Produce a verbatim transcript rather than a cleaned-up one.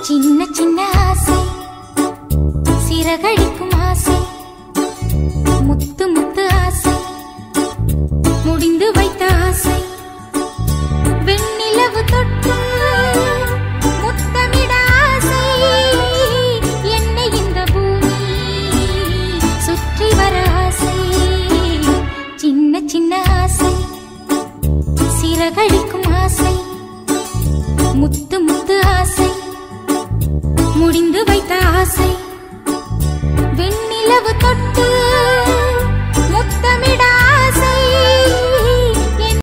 சின்ன சின்ன ஆசை சிறகடிக்கும் ஆசை முத்து முத்து ஆசை முடிந்து வைத்த ஆசை வெண்ணிலவு தொட்டு முத்தமிட ஆசை என்னை இந்த பூமி சுற்றி வர ஆசை சின்ன சின்ன ஆசை சிறகடிக்கும் ஆசை முத்து முத்து ஆசை முடிந்து வைத்த